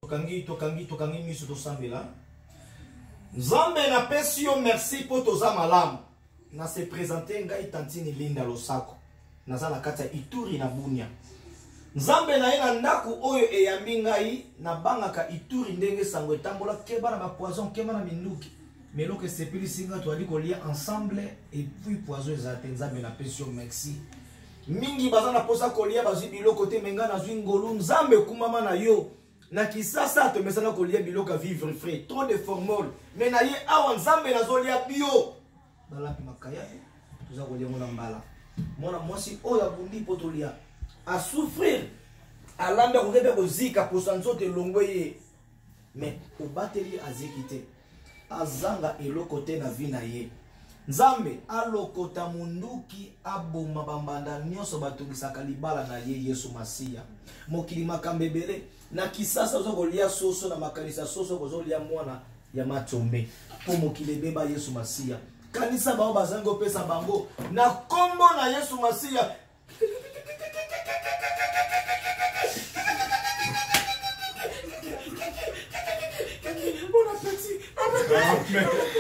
tokangi miso tosambela. Nzambe na pesi yo merci po toza malamu. Na se présenter ngai tantini Linda Losako. Naza na kati ya Ituri na Bunia. Nzambe na ye na ndaku oyo eyambi ngai na bangaka Ituri ndenge sango etambola keba na ba poison keba na minduki. Melo que sepeli singa to ali kolia ensemble et puis poison ezate nzambe na pesi yo merci. Mingi bazana posa kolia bazwi biloko te menga na zwi ngolu nzambe kumama na yo. Na kisasa to mesana kolia biloko à vivre frais trop de formol mais na ye awa nzambe nazolia bio bala pi makaya tuza kolia mona mbala mona mwasi oyo abundi potolia a souffrir alanda kokebe kozika posanzo te longwe mais obateli azikite azanga eloko te na vie na ye nzambe alokota munduki aboma bambanda nyonso batungisaka libala na ye Yesu Masiya mokili makambebele na kisasa ozo kolia soso na makanisa soso kozolia mwana ya matombe po mokili beba Yesu Masiya kanisa bao bazango pesa bango na kombo na Yesu Masiya bon appétit